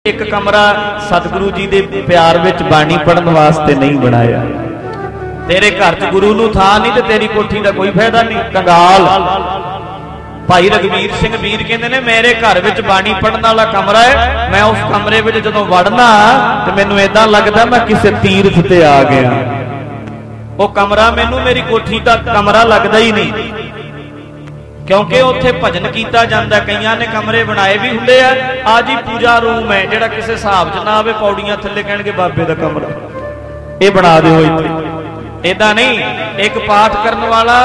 एक कमरा सतगुरु जी दे प्यार विच बाणी पढ़न वास्ते नहीं बनाया। तेरे घर च गुरु नूं थां नहीं ते तेरी कोठी दा कोई फायदा नहीं। कंगाल भाई रघवीर सिंह वीर कहंदे ने मेरे घर विच बाणी पढ़न वाला कमरा है, मैं उस कमरे विच जदों वड़ना ते मैनूं इदां लगदा मैं किसी तीर्थ ते आ गया। वो कमरा मैनूं मेरी कोठी दा कमरा लगदा ही नहीं, क्योंकि उत्थे भजन कीता जांदा। कईयां ने कमरे बनाए भी हुंदे आ, आ जी पूजा रूम है जिहड़ा किसी हिसाब च ना आवे, पौड़ियां थल्ले कहणगे बाबे दा कमरा, ये बना दिओ इत्थे। इदां नहीं, एक पाठ करन वाला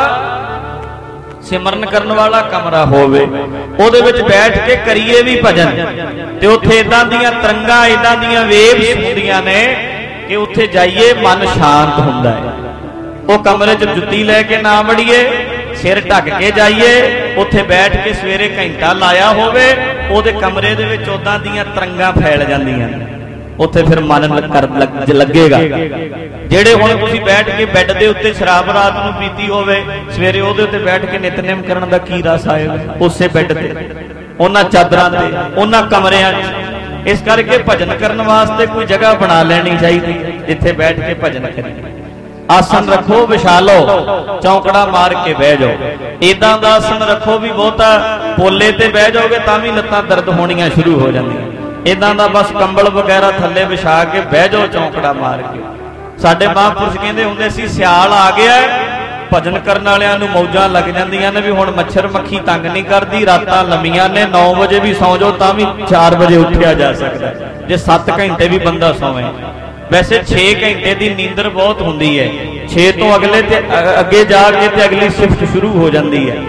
सिमरन करन वाला कमरा होवे, ओदे विच बैठ के करिए भी भजन, ते उत्थे इदां दीयां तरंगां इदां दीयां वेव्स हुंदियां ने कि उत्थे जाइए मन शांत हुंदा है। वो कमरे च जुत्ती लैके ना वड़ीए, सिर ढक के जाइए, उत्थे बैठ के सवेरे घंटा लाया होवे, ओदे कमरे दे विच उदां दीयां तरंगां फैल जांदियां, उत्थे फिर मन लगेगा। जेड़े हुण तुसीं बैठ के बैड दे उत्ते शराब रात नूं पीती होवे, सवेरे ओदे उत्ते बैठ के नितनेम करन दा की रस आएगा उसे बैड ते, उन्हां चादरां ते, उन्हां कमरियां च। इस करके भजन करन वास्ते कोई जगह बना लेनी चाहिए जिथे बैठ के भजन करें। आसन रखो, विछा लो, चौंकड़ा मार के बह जाओ। इदां दा आसन रखो भी बहुता पोले ते बह जाओगे तां भी लत्तां दर्द होणियां शुरू हो जांदियां। इदां दा बस कंबल वगैरह थल्ले विछा के बह जाओ चौंकड़ा मार के। साडे महापुरुष कहंदे हुंदे सी सियाल आ गया, भजन करन वालियां नूं मौजां लग जांदियां ने भी हुण मच्छर मक्खी तंग नहीं करदी, रातां लंमियां ने, 9 बजे भी सौ जाओ तां भी 4 बजे उठिया जा सकदा जे 7 घंटे भी बंदा सोवे। वैसे 6 घंटे की नींदर बहुत होंदी है, 6 तो अगे जाके ते अगली शिफ्ट शुरू हो जाती है।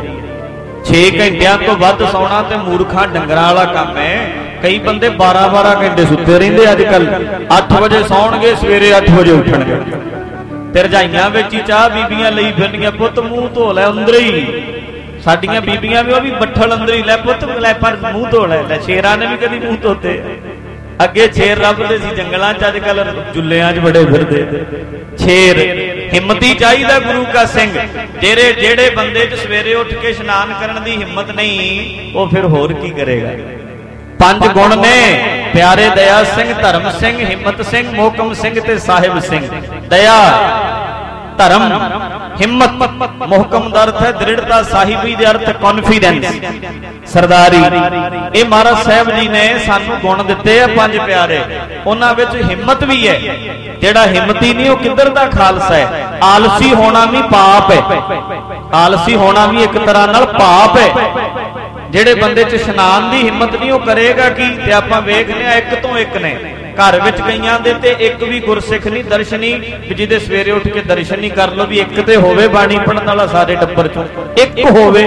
6 घंटिया तो वध सौना तो मूर्खा डंगरां वाला काम है। कई बंदे 12-12 घंटे सुते रहिंदे अजकल। 8 बजे सौणगे, सवेरे 8 बजे उठणगे। ते रजाइयां विच ही चाह बीबियां लई फिरनियां, पुत मूँह धो लै अंदर ही। साडियां बीबियां भी बट्ठल अंदर ही, लै पुत लै पर मूँह धो लै। शेरां ने भी कभी मूँह धोते, अगे शेर रबदे सी जंगलां च, अजकल जुल्लियां च बड़े फिरदे। शेर हिम्मती चाहिदा गुरु का सिंह। जेड़े बंदे च सवेरे उठ के इशनान करन दी हिम्मत नहीं, वो फिर होर की करेगा। 5 गुण ने प्यारे दया सिंह, धर्म सिंह, हिम्मत सिंह, मोहकम सिंह ते साहिब सिंह। दया, धर्म, हिम्मत, मोहकम दा अर्थ है दृढ़ता, साहिबी दे अर्थ कॉन्फिडेंस, सरदारी। ये महाराज साहब जी ने सानू गुण दिते हैं 5 प्यारे। उन्हां विच हिम्मत भी है। जेड़ा हिम्मती नहीं वो किधर दा खालसा है। आलसी होना भी पाप है, आलसी होना भी एक तरह नाल पाप है। जेड़े बंदे च इशनान दी हिम्मत नहीं वो करेगा की? ते आपां वेखने एक तो एक ने घर विच कईयां दे ते एक भी गुरसिख नहीं, दर्शनी जिहदे सवेरे उठ के दर्शन नहीं कर लो भी एक ते होवे बाणी पढ़न वाला सारे टब्बर चों एक होवे।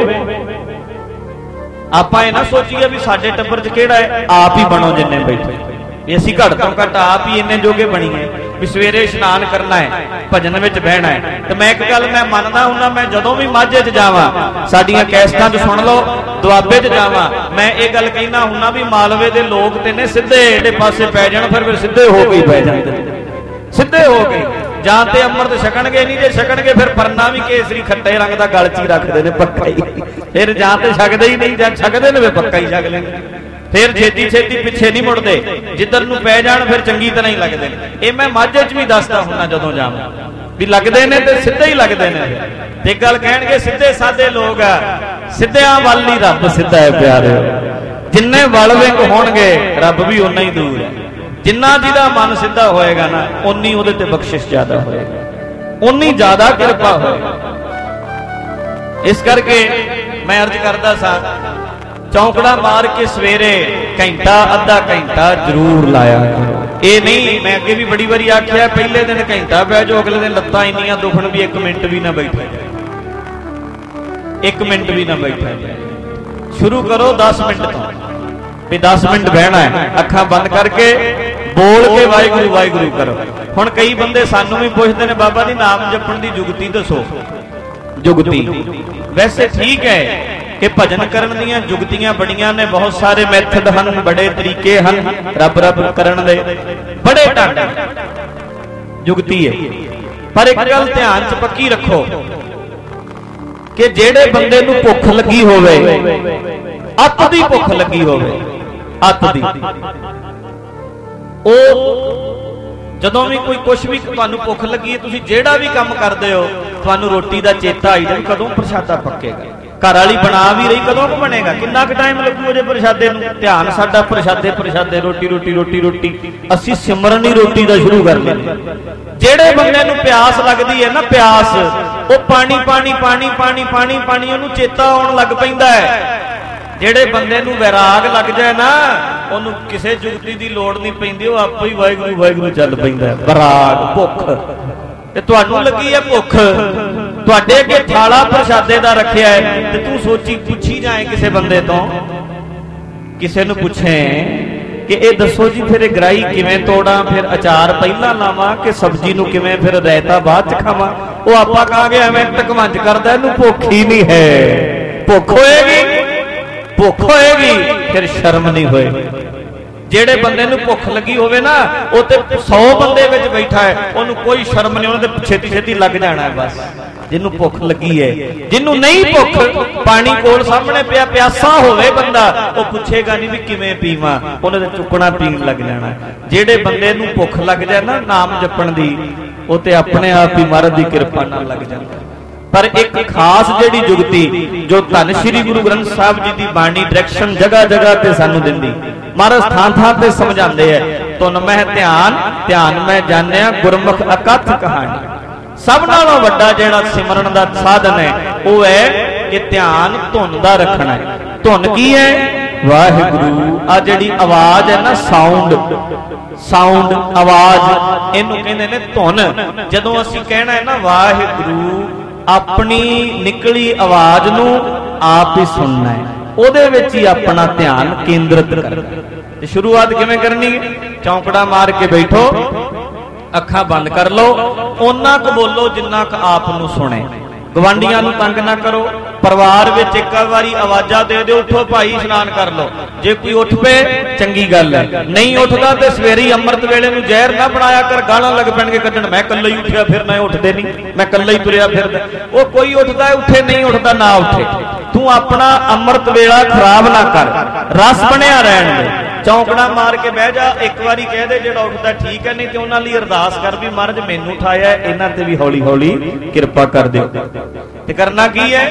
आपां इह ना सोचीए भी साडे टब्बर च किहड़ा है, आप ही बनो जिन्ने बैठे भी असीं घट तो घट आप ही इन्ने जोगे बणीए भी सवेरे इशनान करना है, भजन विच बहना है। तो मैं एक गल मैं मनदा हुंदा, मैं जदों भी माझे च जावां, साडीआं कैसटां च सुन लो, दुआबे च जावां, मैं ये गल कहना हुंदा भी मालवे दे लोग ते ने सिद्धे इहदे पासे पै जाण, फिर सिद्धे हो के पै जांदे, सिद्धे हो के जां ते अमृत छकणगे नहीं, जे छकणगे फिर परना भी केसरी खट्टे रंग दा गल च ही रखदे ने पक्का ही, फिर जां ते छकदे ही नहीं, जां छकदे ने पक्का ही छक लेंगे, फिर छेती छेती पिछे नहीं मुड़ते, जिधर नूं पै जाण फिर चंगी तरह ही लगदे ने। ये मैं माझे च भी दसदा हुंदा जदों जावां भी लगदे ने ते सिद्धे ही लगदे ने। ते गल कहणगे सिद्धे सादे लोग आ, सिद्धियां वल ही रब सिद्धा है प्यारे। जिन्ने वल विंग होणगे रब भी उन्ना ही दूर है। जिन्ना जिहदा मन सिद्धा होएगा ना उन्नी उहदे ते बख्शिश ज्यादा होएगी, उन्नी ज्यादा कृपा होएगी। इस करके मैं अर्ज करदा सा चौंकड़ा मार के सवेरे घंटा अद्धा घंटा जरूर लाया करो। ये नहीं मैं अगे भी बड़ी बारी आख्या पहले दिन घंटा बह जाओ, अगले दिन लत्तां इन्नियां दुखण भी 1 मिनट भी ना बैठा, 1 मिनट भी ना बैठा। शुरू करो 10 मिनट तो भी 10 मिनट बहना है, अखां बंद करके बोल के वाहिगुरू वाहिगुरू करो। हुण कई बंदे सानू भी पुछदे ने बाबा जी नाम जपण दी जुगती दसो। जुगती वैसे ठीक है कि भजन करन दियां जुगतियां बड़ियां ने, बहुत सारे मैथड हन, बड़े तरीके हन रब रब करन दे, बड़े ढंग जुगती है। पर एक गल ध्यान च पक्की रखो कि जेड़े बंदे नूं भुख लगी होवे, अत दी भुख लगी होवे, अत दी ਜਦੋਂ भी कोई कुछ भी तुहानू भुख लगी है, तुसीं जेड़ा भी काम करदे हो, तुहानू रोटी दा चेता आई जाए कदों प्रशादा पक्केगा। घर वाली बना भी रही, कदों को बनेगा, किन्ना क टाइम लगू जे प्रशादे नूं। ध्यान साडा प्रशादे प्रशादे, रोटी रोटी रोटी रोटी, असीं सिमरन ही रोटी दा शुरू कर लैंदे। जेड़े बंदे नूं प्यास लगदी है ना, प्यास, वो पानी पानी पानी पानी पानी पानी उहनूं चेता आउण लग पैंदा है। जेड़े बंदे नूं वैराग लग जाए ना, उहनूं किसे जुगती दी लोड़ नहीं पैंदी, वो आपे ही वाहिगुरू वाहिगुरू चल पैंदा है। वैराग, भुख, ते तुहानूं लगी है भुख, तुहाडे अगे थाला प्रशादे दा रखिया है, ते तू सोची पुछी जाए किसे बंदे तो, किसे नूं पुछे कि ये दसो जी फिर ग्राही किवें तोड़ा, फिर अचार पहला लावां कि सब्जी नूं किवें, फिर रायता बाद च खावां। वो आपां कहांगे एवें टकवंज करदा, इहनूं भुख ही नहीं है। भुख होएगी, भुख होएगी, फिर शर्म नहीं होएगी। जेड़े बंदे नूं भुख लगी होवे ना, वो ते 100 बंदे विच बैठा है, उहनूं कोई शर्म नहीं, उहने ते छेती छेती लग जाना है बस। जिन्नू भुख लगी है, जिन्नू नहीं भुख, पानी कोल सामने पिया, प्यासा होवे बंदा, वो पूछेगा नहीं भी किवें पीवां, उहने ते चुकना पीण लग जाना। जेड़े बंदे नूं भुख लग जाए ना नाम जपण दी, वो ते अपने आप ही महाराज दी किरपा नाल लग जांदा। पर एक खास जिहड़ी जुगती जो धन श्री गुरु ग्रंथ साहिब जी की बाणी डायरैक्शन जगह जगह ते सानू दिंदी, महाराज थां थां ते समझाते हैं। तुन मैं ध्यान, ध्यान मैं जानिया, गुरमुख अकथ कहानी। सब नालों वड्डा जिहड़ा सिमरन दा साधन है, वो है कि ध्यान धुन दा रखना है। धुन की है? वाहिगुरू। आ जिहड़ी आवाज है ना, साउंड, साउंड आवाज, इहनूं कहंदे ने धुन। जदों असीं कहना है ना वाहिगुरू, अपनी निकली आवाज नूं आप ही सुनना है, उहदे विच ही अपना ध्यान केंद्रित करना। ते शुरुआत किवें करनी है? चौंकड़ा मार के बैठो, अखां बंद कर लो, ओना क बोलो जिन्ना क आप नूं सुने। गवांडियां नूं तंग ना करो। परिवार विच एक बारी आवाजा दे दो, उठो भाई इशनान कर लो। जे कोई उठ पे चंगी गल है, नहीं उठदा ते सवेरे अमृत वेले नूं जहर ना बनाया कर, गालां लग पैणगे कड्डण, मैं कल्ला ही उठिया फिरना, उठदे नहीं, मैं कल्ला ही तुरिया फिरदा। वो कोई उठदा है उठे, नहीं उठदा ना उठे। तू अपना अमृत वेला खराब ना कर, रस बनिया रहण दे। चौंकड़ा मार के बह जा, एक बारी कह दे जेड़ा उठदा ठीक है, नहीं ते उन्हां लई अरदास कर भी महाराज मैनूं उठाया, इन्हां ते भी हौली हौली किरपा कर दिओ। ते करना की है?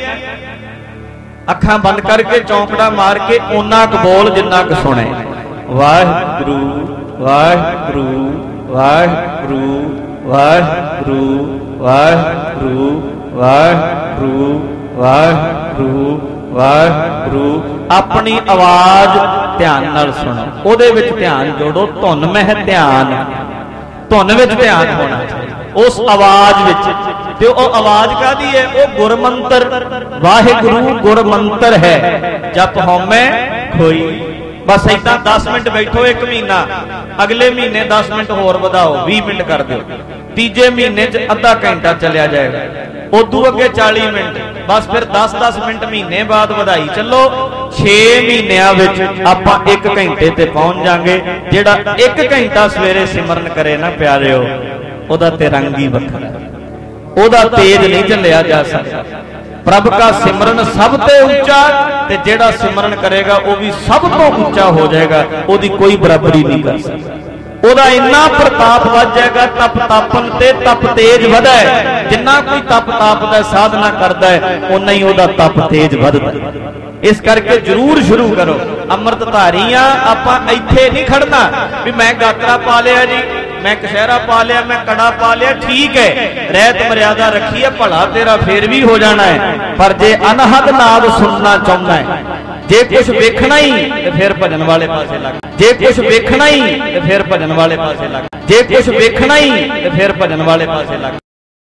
अखां बंद करके चौंकड़ा मार के ओना क बोल जिन्ना क सुने। वाहिगुरू वाहिगुरू वाहिगुरू वाहिगुरू वाहिगुरू वाहिगुरू वाहिगुरू वाहिगुरू। अपनी आवाज ध्यान नाल सुनो, ओदे विच ध्यान जोड़ो। धुन मह ध्यान, धुन विच ध्यान होना चाहिए, उस आवाज विच। ते ओ आवाज कादी है? ओ गुरमंत्र, वाहिगुरू गुरमंत्र है। जप होमे खोई। बस इदा 10 मिनट बैठो, 1 महीना, अगले महीने 10 मिनट होर वधाओ, 20 मिनट कर दो, तीजे महीने च आधा घंटा चलिया जाएगा, उदू अगे 40 मिनट, बस फिर 10-10 मिनट महीने बाद वधाई चलो। 6 महीनों विच आपां 1 घंटे ते पहुंच जाएंगे। जेड़ा 1 घंटा सवेरे सिमरन करे ना प्यारिओ, ओदा ते रंग ही वखरा, ओदा तेज नहीं झलिया जा सकता। प्रभ का सिमरन सब ते ऊंचा, ते जेड़ा सिमरन करेगा वो भी सब तो ऊंचा हो जाएगा, ओदी कोई बराबरी नहीं कर सकता। ओदा इन्ना प्रताप वध जाएगा, तप तापन ते तप तेज वधा है। जिन्ना कोई तप तापदा साधना करदा है, उन्ना ही ओदा तप तेज वधदा है। इस करके जरूर शुरू करो। अमृतधारियां आपां इत्थे नहीं खड़ना भी मैं गात्रा पा लिया जी, मैं कशहरा पा लिया, मैं कड़ा पा लिया, ठीक है, रहत मर्यादा रखी है, भला तेरा फिर भी हो जाना है। पर जे अनहद नाद सुनना चाहना है, जे कुछ वेखना ही तो फिर भजन वाले पासे लग, जे कुछ वेखना ही तो फिर भजन वाले पासे लग, जे कुछ वेखना ही तो फिर भजन वाले पासे लग।